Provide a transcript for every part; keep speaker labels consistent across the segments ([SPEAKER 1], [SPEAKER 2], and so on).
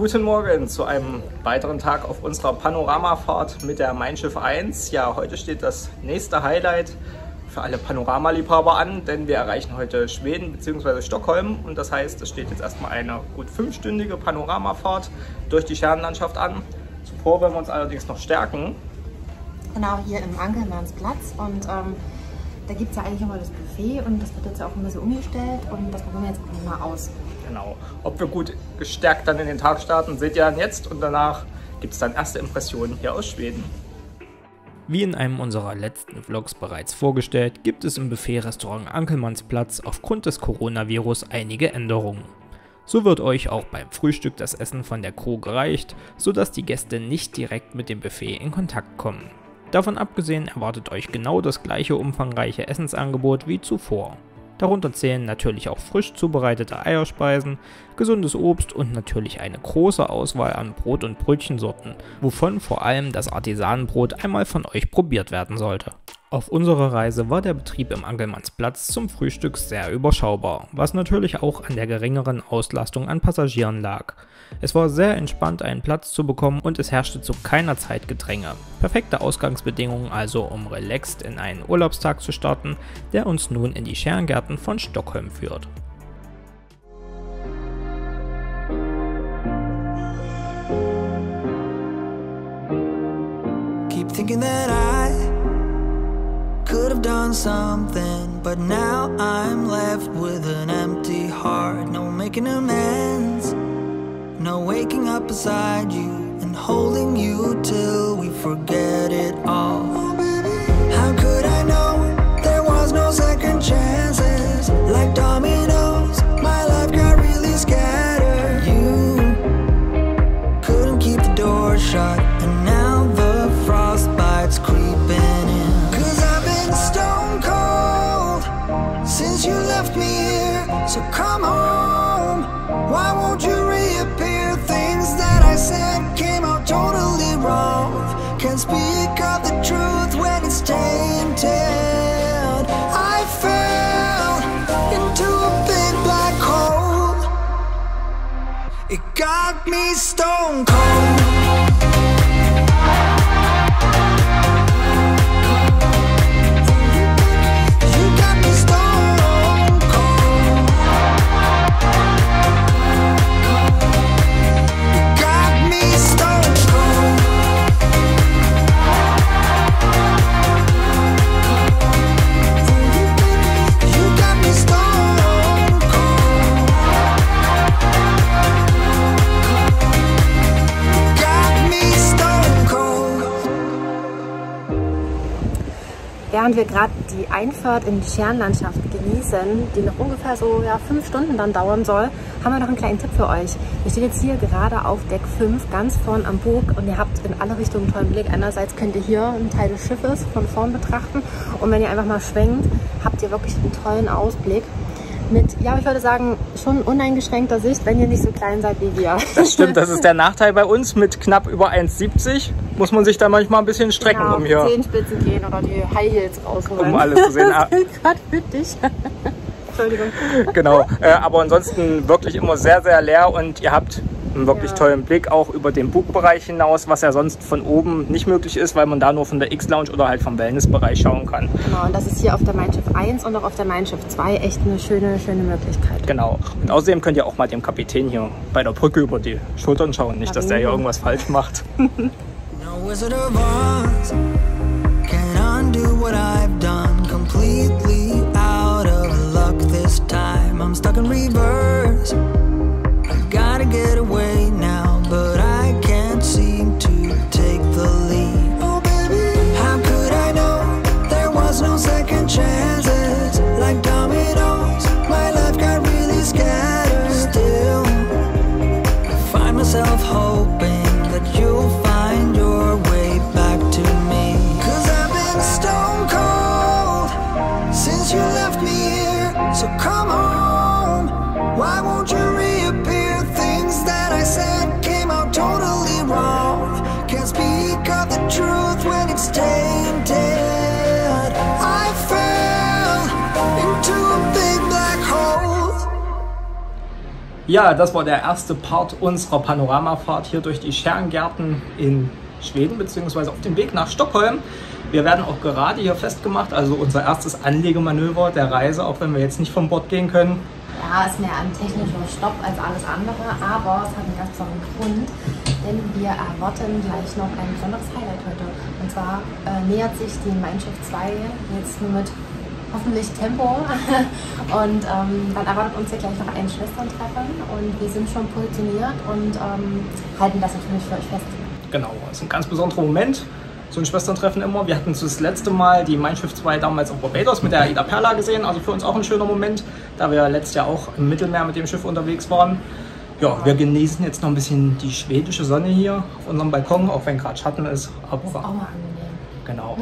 [SPEAKER 1] Guten Morgen zu einem weiteren Tag auf unserer Panoramafahrt mit der Mein Schiff 1. Ja, heute steht das nächste Highlight für alle Panoramaliebhaber an, denn wir erreichen heute Schweden bzw. Stockholm und das heißt, es steht jetzt erstmal eine gut 5-stündige Panoramafahrt durch die Sternenlandschaft an. Zuvor wollen wir uns allerdings noch stärken.
[SPEAKER 2] Genau, hier im Ankelmannsplatz und da gibt es ja eigentlich immer das Buffet und das wird jetzt auch ein bisschen umgestellt und das probieren wir jetzt mal aus.
[SPEAKER 1] Genau, ob wir gut gestärkt dann in den Tag starten, seht ihr dann jetzt und danach gibt es dann erste Impressionen hier aus Schweden.
[SPEAKER 3] Wie in einem unserer letzten Vlogs bereits vorgestellt, gibt es im Buffet-Restaurant Ankelmannsplatz aufgrund des Coronavirus einige Änderungen. So wird euch auch beim Frühstück das Essen von der Crew gereicht, sodass die Gäste nicht direkt mit dem Buffet in Kontakt kommen. Davon abgesehen erwartet euch genau das gleiche umfangreiche Essensangebot wie zuvor. Darunter zählen natürlich auch frisch zubereitete Eierspeisen, gesundes Obst und natürlich eine große Auswahl an Brot- und Brötchensorten, wovon vor allem das Artisanenbrot einmal von euch probiert werden sollte. Auf unserer Reise war der Betrieb im Ankelmannsplatz zum Frühstück sehr überschaubar, was natürlich auch an der geringeren Auslastung an Passagieren lag. Es war sehr entspannt, einen Platz zu bekommen und es herrschte zu keiner Zeit Gedränge. Perfekte Ausgangsbedingungen also, um relaxed in einen Urlaubstag zu starten, der uns nun in die Scherengarten von Stockholm führt.
[SPEAKER 4] Keep thinking that I could have done something, but now I'm left with an empty heart. No making amends, no waking up beside you and holding you till we forget it all. How could I know there was no second chances? Like dominoes, my life got really scattered. You couldn't keep the door shut, and now the frostbite's creeping in. Stone cold since you left me here, so come home. Why won't you reappear? Things that I said came out totally wrong. Can't speak of the truth when it's tainted. I fell into a big black hole. It got me stone cold.
[SPEAKER 2] Während wir gerade die Einfahrt in die Scherenlandschaft genießen, die noch ungefähr so 5 Stunden dann dauern soll, haben wir noch einen kleinen Tipp für euch. Ihr steht jetzt hier gerade auf Deck 5, ganz vorn am Bug und ihr habt in alle Richtungen einen tollen Blick. Einerseits könnt ihr hier einen Teil des Schiffes von vorn betrachten und wenn ihr einfach mal schwenkt, habt ihr wirklich einen tollen Ausblick. Mit, ja, ich würde sagen, schon uneingeschränkter Sicht, wenn ihr nicht so klein seid wie wir.
[SPEAKER 1] Das stimmt, das ist der Nachteil bei uns. Mit knapp über 1,70 muss man sich da manchmal ein bisschen strecken,
[SPEAKER 2] genau,
[SPEAKER 1] um hier
[SPEAKER 2] Zehenspitzen gehen oder die High Heels rausholen.
[SPEAKER 1] Um alles zu sehen.
[SPEAKER 2] Das gilt gerade für dich. Entschuldigung.
[SPEAKER 1] Genau, aber ansonsten wirklich immer sehr, sehr leer und ihr habt einen wirklich tollen Blick auch über den Bugbereich hinaus, was ja sonst von oben nicht möglich ist, weil man da nur von der X-Lounge oder halt vom Wellnessbereich schauen kann.
[SPEAKER 2] Genau, und das ist hier auf der Mein Schiff 1 und auch auf der Mein Schiff 2 echt eine schöne Möglichkeit.
[SPEAKER 1] Genau, und außerdem könnt ihr auch mal dem Kapitän hier bei der Brücke über die Schultern schauen, nicht, dass der hier irgendwas falsch macht.
[SPEAKER 4] No Wizard of Oz can undo what I've done. Completely out of luck this time. I'm stuck in reverse. I gotta get away now, but I can't seem to take the lead. Oh baby, how could I know there was no second chances? Like dominoes, my life got really scattered. Still, I find myself hoping that you'll find your way back to me. 'Cause I've been stone cold since you left me here, so come home.
[SPEAKER 1] Ja, das war der erste Part unserer Panoramafahrt hier durch die Scherengarten in Schweden bzw. auf dem Weg nach Stockholm. Wir werden auch gerade hier festgemacht, also unser erstes Anlegemanöver der Reise, auch wenn wir jetzt nicht vom Bord gehen können.
[SPEAKER 2] Ja, ist mehr ein technischer Stopp als alles andere, aber es hat einen ganz besonderen Grund, denn wir erwarten gleich noch ein besonderes Highlight heute. Und zwar nähert sich die Mein Schiff 2 jetzt nur mit hoffentlich Tempo und dann erwartet uns hier gleich noch ein Schwesterntreffen und wir sind schon positioniert und halten das natürlich für euch fest.
[SPEAKER 1] Genau, das ist ein ganz besonderer Moment. So ein Schwesterntreffen immer. Wir hatten das letzte Mal die Mein Schiff 2 damals auf Barbados mit der Aida Perla gesehen, also für uns auch ein schöner Moment, da wir letztes Jahr auch im Mittelmeer mit dem Schiff unterwegs waren. Ja, wir genießen jetzt noch ein bisschen die schwedische Sonne hier auf unserem Balkon, auch wenn gerade Schatten ist. Aber
[SPEAKER 2] das ist auch mal angenehm.
[SPEAKER 1] Genau.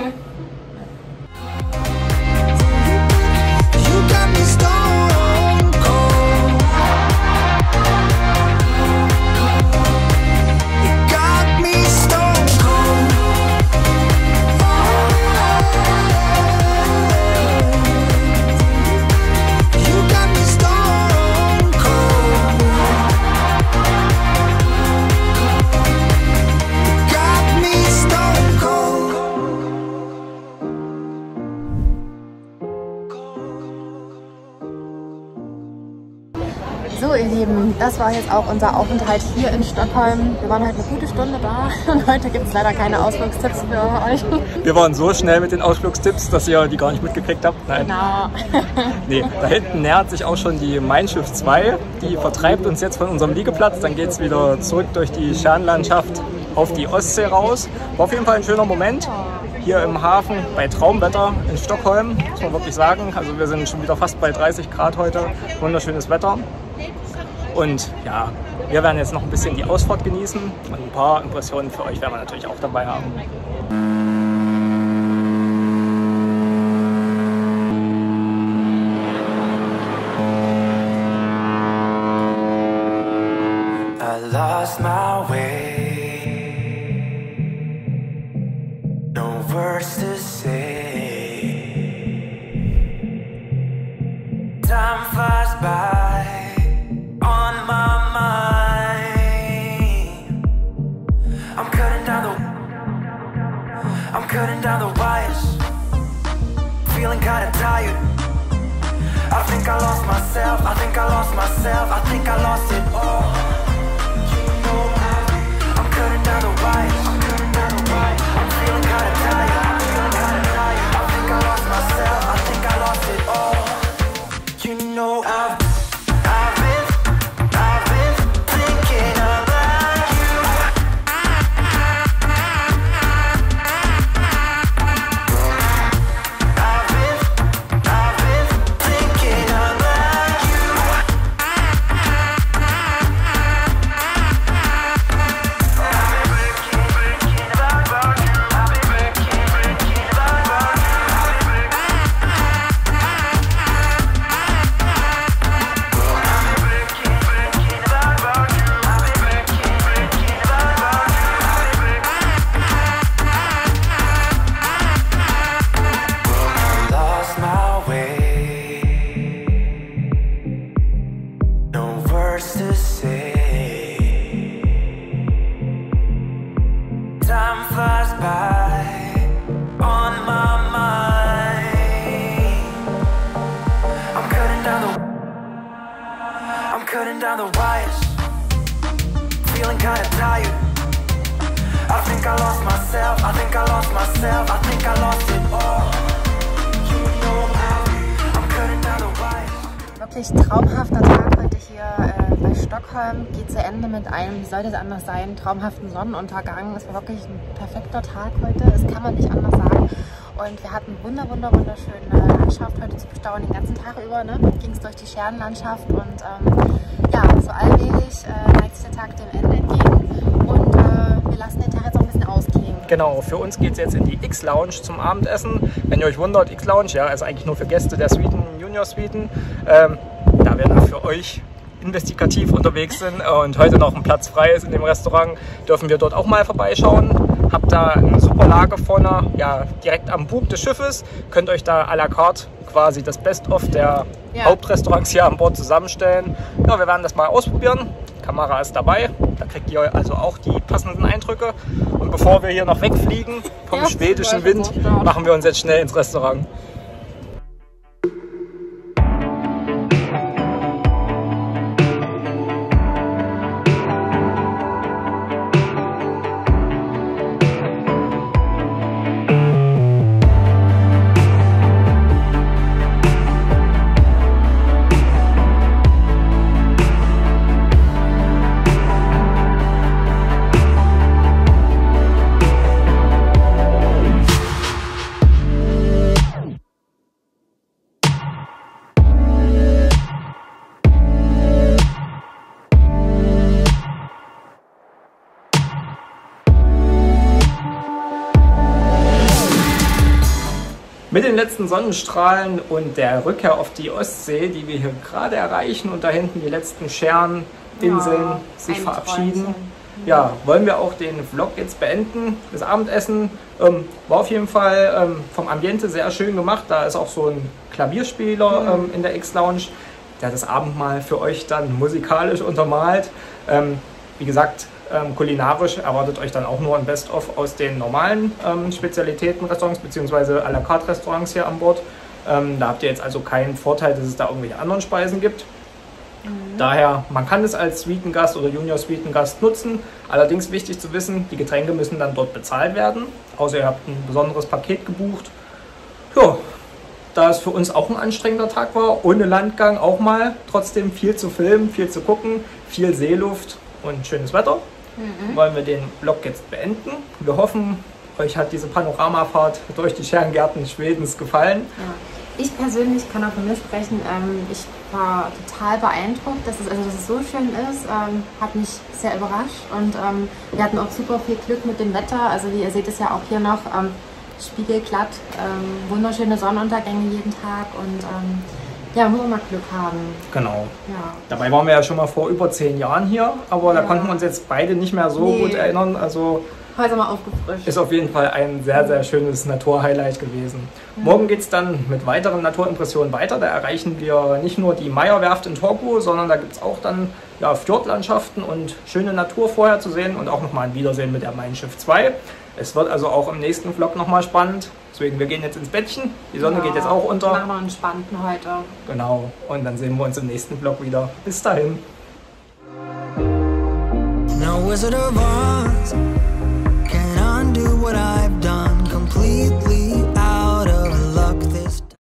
[SPEAKER 2] So ihr Lieben, das war jetzt auch unser Aufenthalt hier in Stockholm. Wir waren halt eine gute Stunde da und heute gibt es leider keine Ausflugstipps für euch.
[SPEAKER 1] Wir waren so schnell mit den Ausflugstipps, dass ihr die gar nicht mitgekriegt habt. Nein.
[SPEAKER 2] Genau.
[SPEAKER 1] Nee, da hinten nähert sich auch schon die Mein Schiff 2. Die vertreibt uns jetzt von unserem Liegeplatz. Dann geht es wieder zurück durch die Scherenlandschaft auf die Ostsee raus. War auf jeden Fall ein schöner Moment. Hier im Hafen bei Traumwetter in Stockholm, muss man wirklich sagen. Also wir sind schon wieder fast bei 30 Grad heute. Wunderschönes Wetter. Und ja, wir werden jetzt noch ein bisschen die Ausfahrt genießen und ein paar Impressionen für euch werden wir natürlich auch dabei haben.
[SPEAKER 4] I lost my way, no words to say, time flies by. Cutting down the wires, feeling kinda tired. I think I lost myself, I think I lost myself, I think I lost it all. You know I'm cutting down the wires, I'm cutting down the wires. I'm feeling kinda tired, I'm feeling kinda tired. I think I lost myself, I think I lost it all. You know I've been thinking about you. Cutting down the wires, feeling kinda tired. I think I lost myself, I think I lost myself, I think I lost it all. You know I'm cutting down the wires.
[SPEAKER 2] Wirklich traumhafter Tag heute hier bei Stockholm. Geht zu Ende mit einem, wie sollte es anders sein, traumhaften Sonnenuntergang. Es war wirklich ein perfekter Tag heute, das kann man nicht anders sagen. Und wir hatten wunderschöne Landschaft heute zu bestaunen, den ganzen Tag über. Ne? Ging es durch die Scherenlandschaft und ja, so allmählich neigt sich der Tag dem Ende entgegen und wir lassen den Tag jetzt auch ein bisschen ausklingen.
[SPEAKER 1] Genau, für uns geht es jetzt in die X-Lounge zum Abendessen. Wenn ihr euch wundert, X-Lounge, ja, ist eigentlich nur für Gäste der Suiten, Junior-Suiten. Da wir da für euch investigativ unterwegs sind und heute noch ein Platz frei ist in dem Restaurant, dürfen wir dort auch mal vorbeischauen. Habt da eine super Lage vorne, ja, direkt am Bug des Schiffes. Könnt euch da à la carte quasi das Best-of der Hauptrestaurants hier an Bord zusammenstellen. Ja, wir werden das mal ausprobieren. Kamera ist dabei, da kriegt ihr also auch die passenden Eindrücke. Und bevor wir hier noch wegfliegen vom schwedischen Wind, machen wir uns jetzt schnell ins Restaurant. Mit den letzten Sonnenstrahlen und der Rückkehr auf die Ostsee, die wir hier gerade erreichen und da hinten die letzten Schereninseln sich verabschieden, ja, wollen wir auch den Vlog jetzt beenden. Das Abendessen war auf jeden Fall vom Ambiente sehr schön gemacht. Da ist auch so ein Klavierspieler in der X-Lounge, der das Abendmahl für euch dann musikalisch untermalt. Wie gesagt, kulinarisch erwartet euch dann auch nur ein Best-of aus den normalen Spezialitäten-Restaurants bzw. à la carte Restaurants hier an Bord. Da habt ihr jetzt also keinen Vorteil, dass es da irgendwelche anderen Speisen gibt. Daher, man kann es als Suitengast oder Junior Suitengast nutzen. Allerdings wichtig zu wissen, die Getränke müssen dann dort bezahlt werden. Außer ihr habt ein besonderes Paket gebucht. Ja, da es für uns auch ein anstrengender Tag war, ohne Landgang auch mal, trotzdem viel zu filmen, viel zu gucken, viel Seeluft und schönes Wetter. Wollen wir den Vlog jetzt beenden. Wir hoffen, euch hat diese Panoramafahrt durch die Scherengärten Schwedens gefallen.
[SPEAKER 2] Ja. Ich persönlich kann auch von mir sprechen, ich war total beeindruckt, dass es so schön ist, hat mich sehr überrascht und wir hatten auch super viel Glück mit dem Wetter, also wie ihr seht es ja auch hier noch, spiegelglatt, wunderschöne Sonnenuntergänge jeden Tag und ja, muss man mal Glück haben.
[SPEAKER 1] Genau.
[SPEAKER 2] Ja.
[SPEAKER 1] Dabei waren wir ja schon mal vor über 10 Jahren hier, aber da konnten wir uns jetzt beide nicht mehr so gut erinnern. Also
[SPEAKER 2] heute mal aufgefrischt.
[SPEAKER 1] Ist auf jeden Fall ein sehr, sehr schönes Naturhighlight gewesen. Morgen geht es dann mit weiteren Naturimpressionen weiter. Da erreichen wir nicht nur die Meierwerft in Turku, sondern da gibt es auch dann Fjordlandschaften und schöne Natur vorher zu sehen und auch nochmal ein Wiedersehen mit der Mein Schiff 2. Es wird also auch im nächsten Vlog nochmal spannend. Deswegen, wir gehen jetzt ins Bettchen. Die Sonne geht jetzt auch unter.
[SPEAKER 2] Machen wir einen spannenden heute.
[SPEAKER 1] Genau. Und dann sehen wir uns im nächsten Vlog wieder. Bis dahin.
[SPEAKER 4] No Wizard of Oz can undo what I've done completely.